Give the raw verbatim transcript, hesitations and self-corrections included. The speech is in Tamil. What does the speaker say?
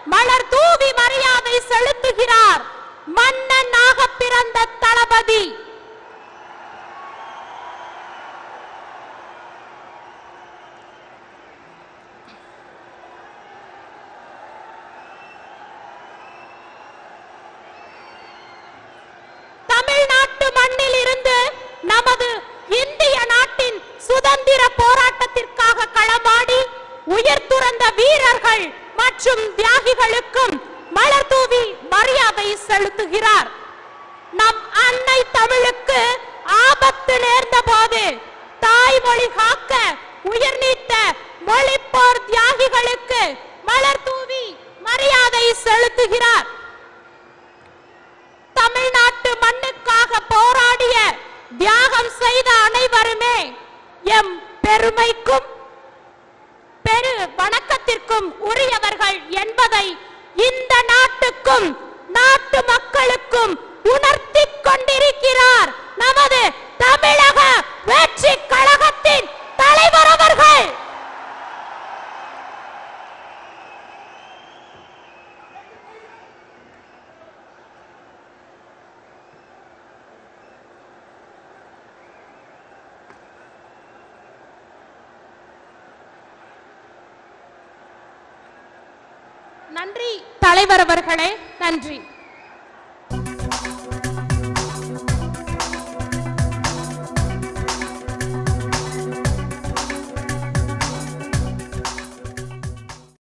மலர் தூவி மரியாதை செலுத்துகிறார் மன்னனாக பிறந்த தளபதி. தமிழ்நாட்டு மண்ணில் இருந்து நமது இந்திய நாட்டின் சுதந்திர போராட்டத்திற்காக களமாடி உயிர் துறந்த வீரர்கள் மற்றும் தியாகிகளுக்கும் மலர் தூவி மரியாதை செலுத்துகிறார். நம் அன்னை தமிழுக்கு ஆபத்து நேர்ந்த போது தாய்மொழி காக்க உயிர் நீத்த மொழிப்போர் தியாகிகளுக்கு மலர் தூவி மரியாதை செலுத்துகிறார். தமிழ்நாட்டு மண்ணுக்காக போராடிய தியாகம் செய்த அனைவருமே எம் பெருமைக்கும் பெரு வணக்கத்திற்கும் உரியவர்கள் என்பதை இந்த நாட்டுக்கும் நாட்டு மக்களுக்கும் உணர்த்தி கொண்டிருக்கிறார் நமது தமிழக வெற்றி கழகத்தின் தலைவர் அவர்கள். நன்றி தலைவர் அவர்களே, நன்றி.